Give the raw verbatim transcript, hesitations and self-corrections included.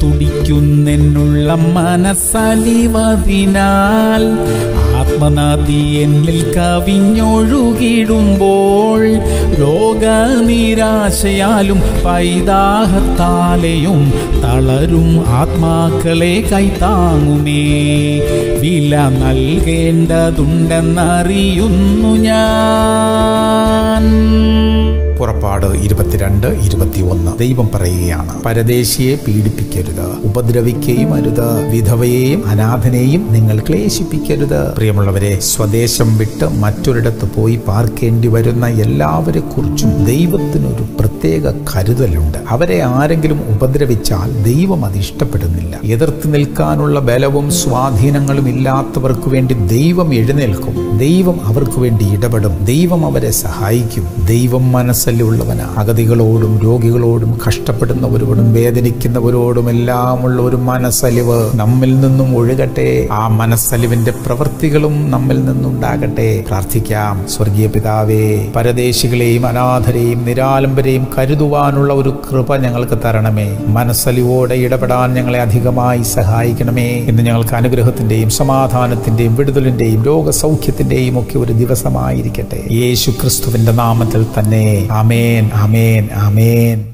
തുടിക്കുന്നെന്നുള്ള മനസ്സലിവതിനാൽ ആത്മനദി എന്നിൽ കവിഞ്ഞൊഴുകിടുമ്പോൾ രോഗനിരാശയാലും പൈതാഹത്താലെയും തളരും ആത്മാക്കളെ കൈത്താങ്ങുമേ. വില നൽകേണ്ടതുണ്ടെന്നറിയുന്നു ഞാൻ. പുറപ്പാട് ഇരുപത്തിരണ്ട് ഇരുപത്തി ഒന്ന്. ദൈവം പറയുകയാണ്, പരദേശിയെ പീഡിപ്പിക്കരുത്, ഉപദ്രവിക്കുകയും അരുത്, വിധവയെയും അനാഥനെയും നിങ്ങൾ ക്ലേശിപ്പിക്കരുത്. പ്രിയമുള്ളവരെ, സ്വദേശം വിട്ട് മറ്റൊരിടത്ത് പോയി പാർക്കേണ്ടി വരുന്ന എല്ലാവരെ കുറിച്ചും ദൈവത്തിനൊരു പ്രത്യേക കരുതലുണ്ട്. അവരെ ആരെങ്കിലും ഉപദ്രവിച്ചാൽ ദൈവം അത് ഇഷ്ടപ്പെടുന്നില്ല. എതിർത്ത് നിൽക്കാനുള്ള ബലവും സ്വാധീനങ്ങളും ഇല്ലാത്തവർക്ക് വേണ്ടി ദൈവം എഴുന്നേൽക്കും. ദൈവം അവർക്ക് വേണ്ടി ഇടപെടും. ദൈവം അവരെ സഹായിക്കും. ദൈവം മനസ്സല്ലുള്ളവനാ. അഗതികളോടും രോഗികളോടും കഷ്ടപ്പെടുന്നവരോടും വേദനിക്കുന്നവരോടും എല്ലാമുള്ള ഒരു മനസ്സലിവ് നമ്മിൽ നിന്നും ഒഴുകട്ടെ. ആ മനസ്സലിവിന്റെ പ്രവൃത്തികളും നമ്മിൽ നിന്നുണ്ടാകട്ടെ. പ്രാർത്ഥിക്കാം. സ്വർഗീയ പിതാവേ, പരദേശികളെയും അനാഥരെയും നിരാലംബരെയും കരുതുവാനുള്ള ഒരു കൃപ ഞങ്ങൾക്ക് തരണമേ. മനസ്സലിവോടെ ഇടപെടാൻ ഞങ്ങളെ അധികമായി സഹായിക്കണമേ. ഇന്ന് ഞങ്ങൾക്ക് അനുഗ്രഹത്തിന്റെയും സമാധാനത്തിന്റെയും വിടുതലിന്റെയും രോഗസൗഖ്യത്തിന്റെയും ഒക്കെ ഒരു ദിവസമായിരിക്കട്ടെ. യേശു ക്രിസ്തുവിന്റെ നാമത്തിൽ തന്നെ. ആമേൻ, ആമേൻ, ആമേൻ.